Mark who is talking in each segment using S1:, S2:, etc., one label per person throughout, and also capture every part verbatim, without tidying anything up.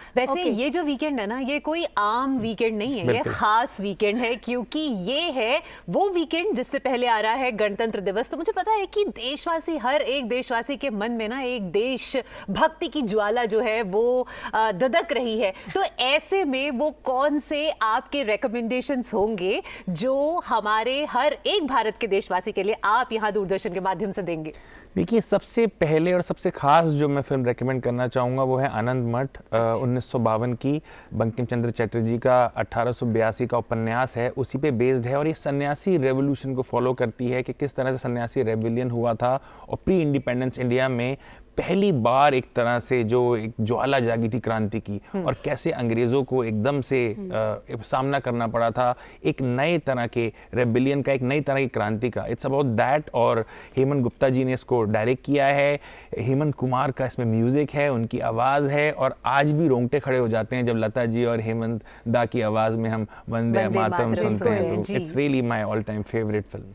S1: वैसे
S2: okay.
S1: ये जो वीकेंड है ना, ये कोई आम वीकेंड नहीं है, ये खास वीकेंड है, क्योंकि ये है वो वीकेंड जिससे पहले आ रहा है गणतंत्र दिवस। तो मुझे पता है कि देशवासी, हर एक देशवासी के मन में ना एक देश भक्ति की ज्वाला जो है वो ददक रही है। तो ऐसे में वो कौन से आपके रिकमेंडेशंस होंगे जो हमारे हर एक भारत के देशवासी के लिए आप यहाँ दूरदर्शन के माध्यम से देंगे?
S3: देखिए, सबसे पहले और सबसे खास जो मैं फिल्म रेकमेंड करना चाहूँगा वो है आनंद मठ, उन्नीस सौ बावन की, बंकिम चंद्र चटर्जी का अठारह सौ बयासी का उपन्यास है, उसी पे बेस्ड है। और ये सन्यासी रेवोल्यूशन को फॉलो करती है कि किस तरह से सन्यासी रेबेलियन हुआ था और प्री इंडिपेंडेंस इंडिया में पहली बार एक तरह से जो एक ज्वाला जागी थी क्रांति की, और कैसे अंग्रेज़ों को एकदम से आ, सामना करना पड़ा था एक नए तरह के रेबेलियन का, एक नई तरह की क्रांति का। It's about that. और हेमंत गुप्ता जी ने इसको डायरेक्ट किया है, हेमंत कुमार का इसमें म्यूज़िक है, उनकी आवाज़ है, और आज भी रोंगटे खड़े हो जाते हैं जब लता जी और हेमंत दा की आवाज़ में हम वंदे मातरम सुनते हैं। तो it's really my all time favourite film.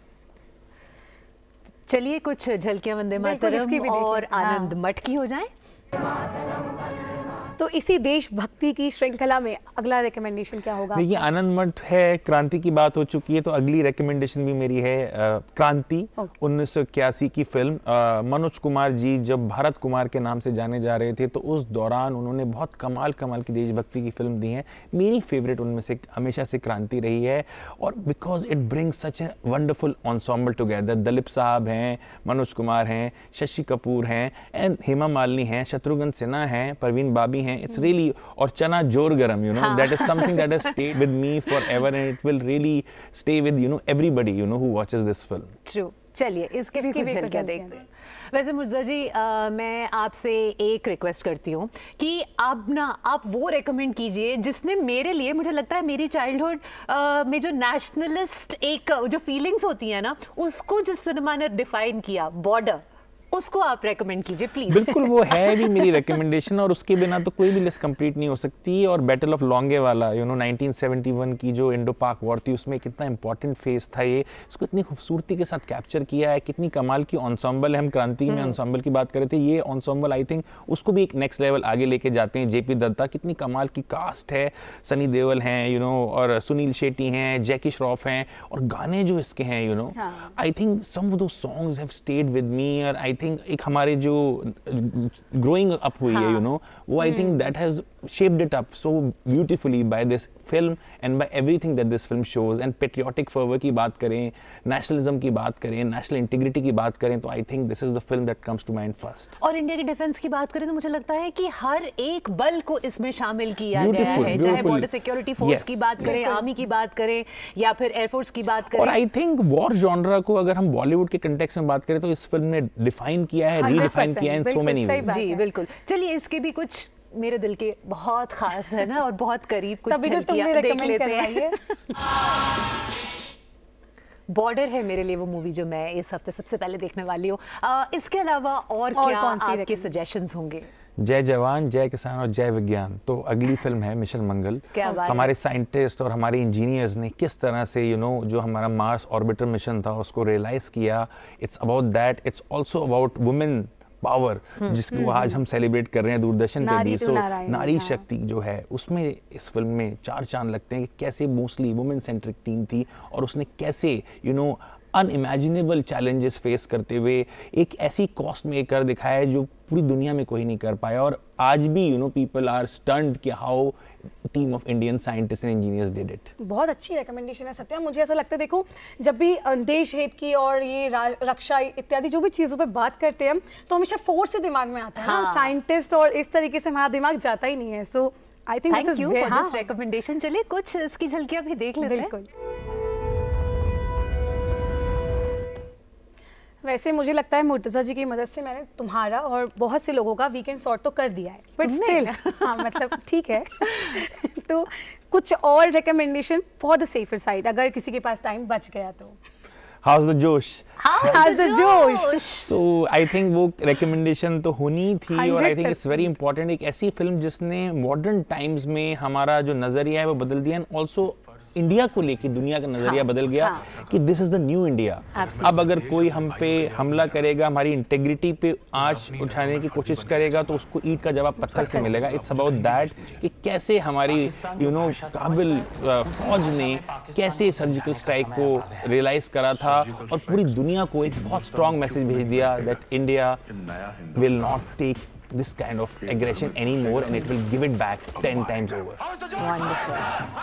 S1: चलिए कुछ झलकियां वंदे मातरम और आनंद मठ की हो जाएं।
S2: तो इसी देशभक्ति की श्रृंखला में अगला रिकमेंडेशन क्या होगा?
S3: देखिए, आनंद मठ है, क्रांति की बात हो चुकी है, तो अगली रिकमेंडेशन भी मेरी है आ, क्रांति, उन्नीस सौ इक्यासी की फिल्म। आ, मनोज कुमार जी जब भारत कुमार के नाम से जाने जा रहे थे, तो उस दौरान उन्होंने बहुत कमाल कमाल की देशभक्ति की फिल्म दी है। मेरी फेवरेट उनमें से हमेशा से क्रांति रही है, और because it brings such a wonderful ensemble together. Dilip साहब हैं, मनोज कुमार हैं, शशि कपूर हैं, एंड हेमा मालिनी हैं, शत्रुघ्न सिन्हा हैं, परवीन बाबी हैं। It's really, और चना जोर गरम, you know, that is something that has stayed with me forever, and it will really stay with, you know, everybody, you know, who watches this film.
S1: True. चलिए इसके भी कुछ झलकियां देखते हैं। वैसे मुर्जा जी, आ, मैं आपसे एक रिक्वेस्ट करती हूँ कि अब ना आप वो रेकमेंड कीजिए जिसने मेरे लिए, मुझे लगता है मेरी चाइल्डहुड में जो नेशनलिस्ट एक जो फीलिंग्स होती है ना, उसको जिस सिनेमा ने डिफाइन किया, बॉर्डर, उसको आप रेकमेंड कीजिए प्लीज।
S3: बिल्कुल, वो है भी मेरी रिकमेंडेशन, और उसके बिना तो कोई भी लिस्ट कंप्लीट नहीं हो सकती। और battle of Longewala, you know, nineteen seventy one की जो इंडो पाक वॉर थी, उसमें कितना इंपॉर्टेंट फेज था ये, इसको इतनी खूबसूरती के साथ कैप्चर किया है। कितनी कमाल की एंसेम्बल है, हम क्रांति में एंसेम्बल की बात कर रहे थे, ये एंसेम्बल आई थिंक उसको भी एक नेक्स्ट लेवल आगे लेके जाते हैं। जेपी दत्ता, कितनी कमाल की कास्ट है, सनी देओल हैं, यू नो, और सुनील शेट्टी हैं, जैकी श्रॉफ हैं, और गाने जो इसके हैं, you know, I think some of those songs have stayed with me. और आई एक हमारे जो ग्रोइंग अप हुई है, यू नो, वो I think that has shaped it up so beautifully by this film and by everything that this film shows. And patriotic fervor की बात करें, nationalism की बात करें, national integrity की बात करें, तो I think this is the film that comes to mind first.
S1: और इंडिया की डिफेंस की बात करें तो मुझे लगता है कि हर एक बल को इसमें शामिल किया गया है, चाहे बॉर्डर सिक्योरिटी फोर्स की बात करें, आर्मी की बात करें, या फिर एयरफोर्स की बात करें।
S3: और आई थिंक वॉर जॉनरा को अगर हम बॉलीवुड के कंटेक्स्ट में बात करें तो इस फिल्म ने डिफाइन किया है, रीडिफाइन किया है इन सो मेनी वेज।
S1: जी बिल्कुल। चलिए इसके भी कुछ मेरे दिल के बहुत खास है ना, और बहुत करीब कुछ
S2: झलकियां देख लेते हैं।
S1: बॉर्डर है मेरे लिए वो मूवी जो मैं इस हफ्ते सबसे पहले देखने वाली हूँ। इसके अलावा और, और क्या आपके सजेशंस होंगे?
S3: जय जवान, जय किसान और जय विज्ञान। तो अगली फिल्म है मिशन मंगल। हमारे साइंटिस्ट और हमारे इंजीनियर्स ने किस तरह से, यू नो, जो हमारा मार्स ऑर्बिटर मिशन था उसको रियलाइज किया। It's about that, it's also about women power, जिसको आज हम सेलिब्रेट कर रहे हैं दूरदर्शन पे भी। सो नारी शक्ति जो है उसमें इस फिल्म में चार चांद लगते हैं कि कैसे मोस्टली वुमेन सेंट्रिक टीम थी, और उसने कैसे, you know, unimaginable challenges face करते हुए एक ऐसी कॉस्ट में कर दिखाया है जो पूरी दुनिया में कोई नहीं कर पाया। और आज भी, you know, people are stunned कि how team of Indian scientist and engineers did it.
S2: बहुत अच्छी रिकमेंडेशन है सत्या। मुझे ऐसा लगता है, देखो, जब भी देश हित की और ये रक्षा इत्यादि जो भी चीज़ों पे बात करते हैं हम, तो हमेशा फोर्स से दिमाग में आता है ना, साइंटिस्ट, और इस तरीके से हमारा दिमाग जाता ही नहीं है। So I think
S1: thank you for this recommendation. चलिए कुछ इसकी झलकियां भी देख लेते हैं।
S2: बिल्कुल। वैसे मुझे लगता है मुर्तज़ा जी की मदद से मैंने तुम्हारा और बहुत से लोगों का वीकेंड सॉर्ट तो कर दिया है, बट स्टिल हाँ मतलब ठीक है। तो कुछ और recommendation for the safer side, अगर किसी के पास टाइम बच गया तो।
S3: How's the जोश?
S1: How's the जोश?
S3: So I think वो recommendation तो होनी थी, और I think it's very important। एक ऐसी फिल्म जिसने मॉडर्न टाइम्स में हमारा जो नजरिया है वो बदल दिया, and also इंडिया को लेके दुनिया का नजरिया
S1: हाँ,
S3: बदल गया
S1: हाँ,
S3: कि this is the new India. अब अगर कोई हम पे हमला करेगा, हमारी इंटेग्रिटी पे आंच उठाने की कोशिश करेगा, तो उसको ईंट का जवाब पत्थर से मिलेगा। इट्स अबाउट दैट कि कैसे हमारी यू नो काबिल फौज ने कैसे सर्जिकल स्ट्राइक को रियलाइज करा था और पूरी दुनिया को एक बहुत स्ट्रॉन्ग मैसेज भेज दिया that India will not take this kind of aggression anymore and it will give it back ten times over.
S1: Wonderful.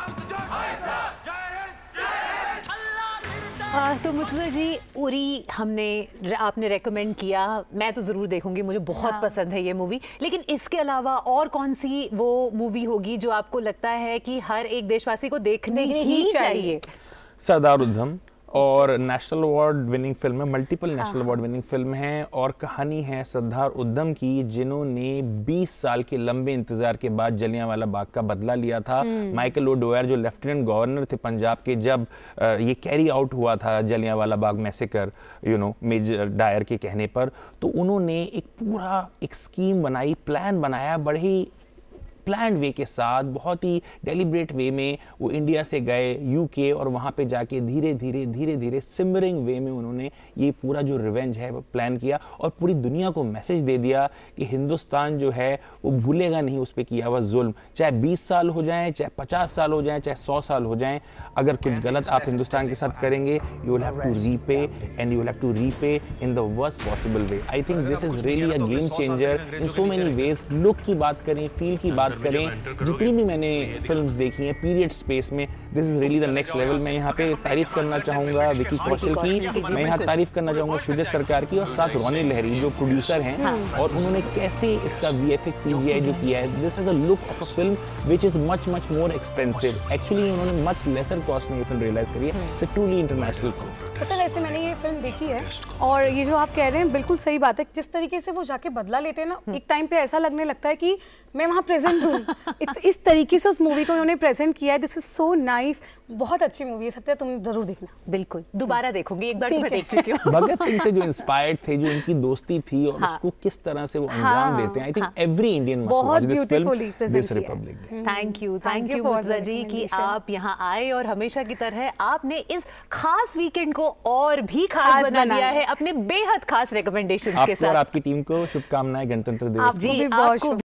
S1: आ, तो मुर्तज़ा जी, उरी हमने आपने रेकमेंड किया, मैं तो ज़रूर देखूंगी, मुझे बहुत हाँ। पसंद है ये मूवी। लेकिन इसके अलावा और कौन सी वो मूवी होगी जो आपको लगता है कि हर एक देशवासी को देखने ही, ही चाहिए?
S3: सरदार उधम, और नेशनल अवार्ड विनिंग फिल्म है, multiple national award winning film है, और कहानी है सरदार उधम की, जिन्होंने बीस साल के लंबे इंतजार के बाद जलियांवाला बाग का बदला लिया था। माइकल ओडोयर जो लेफ्टिनेंट गवर्नर थे पंजाब के, जब ये कैरी आउट हुआ था Jallianwala Bagh massacre you know Major Dyer के कहने पर, तो उन्होंने एक पूरा एक स्कीम बनाई, प्लान बनाया, बड़े ही प्लान वे के साथ, बहुत ही डेलिब्रेट वे में वो इंडिया से गए यूके, और वहाँ पे जाके धीरे धीरे धीरे धीरे सिमरिंग वे में उन्होंने ये पूरा जो रिवेंज है वो प्लान किया और पूरी दुनिया को मैसेज दे दिया कि हिंदुस्तान जो है वो भूलेगा नहीं उस पर किया हुआ जुल्म, चाहे बीस साल हो जाएं, चाहे पचास साल हो जाएं, चाहे सौ साल हो जाएं। अगर कुछ गलत आप हिंदुस्तान के साथ करेंगे, you will have to repay and you will have to repay in the worst possible way. I think this is really a game changer in so many ways. Look की बात करें, फील की बात करें, जितनी भी मैंने फिल्म्स देखी हैं पीरियड स्पेस में, this is really the next level. मैं यहाँ पे तारीफ करना चाहूँगा विकी कौशल की, मैं यहाँ तारीफ करना चाहूँगा शुद्ध सरकार की, और साथ रोनी लहरी जो प्रोड्यूसर हैं, और उन्होंने कैसे इसका वीएफएक्स सीजीआई जो किया है, this has a look of a film which is much much more expensive. Actually उन्होंने मच लेसर कॉस्ट में ये फिल्म रियलाइज करी है। It's a truly international film.
S2: पता है, वैसे मैंने ये फिल्म देखी है, और ये जो आप कह रहे हैं बिल्कुल सही बात है। जिस तरीके से वो जाके बदला लेते हैं ना, एक टाइम पे ऐसा लगने लगता है कि मैं वहाँ प्रेजेंट हूँ। इस तरीके से उस मूवी को उन्होंने प्रेजेंट किया है। दिस इज सो नाइस, बहुत अच्छी मूवी है सत्या, तुम जरूर देखना।
S1: बिल्कुल, दोबारा देखूंगी, एक बार तो मैं देख चुकी हूँ।
S3: भगत सिंह से जो इंस्पायर्ड थे, जो इनकी दोस्ती थी, और हाँ, उसको किस तरह से वो अंजाम देते हैं, I think every Indian must watch this film, this Republic Day.
S1: Thank you, thank you Murtaza ji कि आप यहाँ आए और हमेशा की तरह आपने इस खास वीकेंड को और भी खास बना दिया है अपने बेहद खास रिकमेंडेशंस के साथ।
S3: आपको और आपकी टीम को शुभकामनाएं गणतंत्र दिवस की।
S1: जी, आपको